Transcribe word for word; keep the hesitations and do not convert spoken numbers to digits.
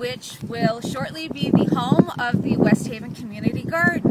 which will shortly be the home of the West Haven Community Garden.